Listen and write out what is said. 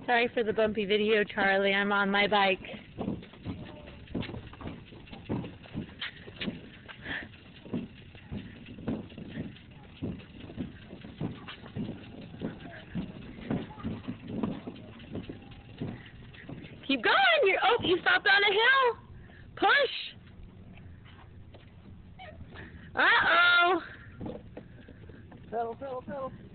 Sorry for the bumpy video, Charlie. I'm on my bike. Keep going. You stopped on a hill. Push. Uh-oh. Pedal, pedal, pedal.